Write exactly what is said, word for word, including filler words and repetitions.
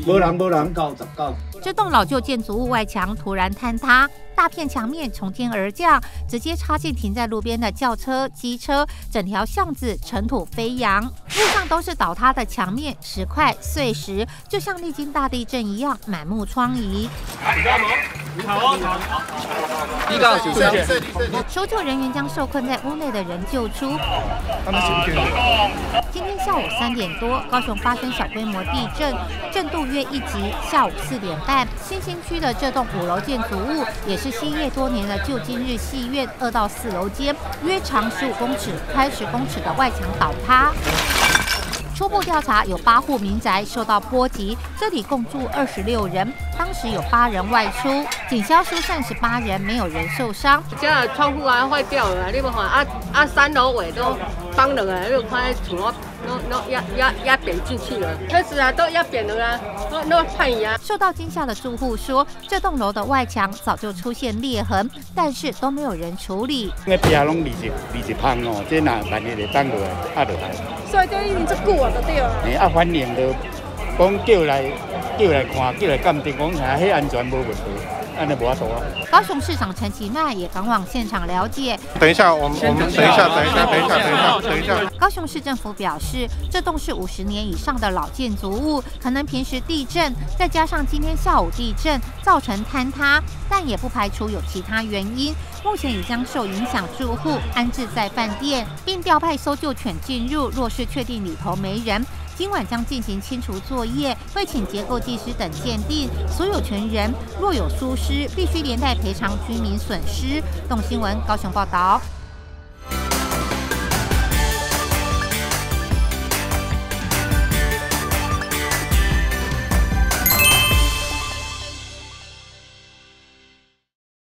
无人无人，九十九。 这栋老旧建筑物外墙突然坍塌，大片墙面从天而降，直接插进停在路边的轿车、机车，整条巷子尘土飞扬，路上都是倒塌的墙面、石块、碎石，就像历经大地震一样，满目疮痍。 你好，你好，谢谢。 搜救人员将受困在屋内的人救出。 他们行不行？ 今天下午三点多，高雄发生小规模地震，震度约一级。下午四点半，新兴区的这栋五楼建筑物，也是歇业多年的旧今日戏院二到四楼间，约长十五公尺、宽十公尺的外墙倒塌。初步调查，有八户民宅受到波及，这里共住二十六人，当时有八人外出，警消疏散十八人，没有人受伤。 这窗户啊坏掉了，你们看啊啊三楼尾都崩了啊，你看厝都都都压压压扁进去了，车子啊都压扁了啊，都都判牙。 受到惊吓的住户说，这栋楼的外墙早就出现裂痕，但是都没有人处理。 那壁拢立一立一芳哦，这哪万一就崩落来，压落来。 所以这已经足久啊，就对了。 哎，啊，反正就讲叫来叫来看，叫来鉴定，讲遐迄安全无问题，安尼无法度啊。 高雄市长陈其迈也赶往现场了解。 等一下，我们我们等一下，等一下，等一下，等一下，等一下。 高雄市政府表示，这栋是五十年以上的老建筑物，可能平时地震，再加上今天下午地震造成坍塌，但也不排除有其他原因。目前已将受影响住户安置在饭店，并调派搜救犬进入。若是确定里头没人，今晚将进行清除作业，会请结构技师等鉴定。所有权人若有疏失，必须连带赔偿居民损失。动新闻高雄报道。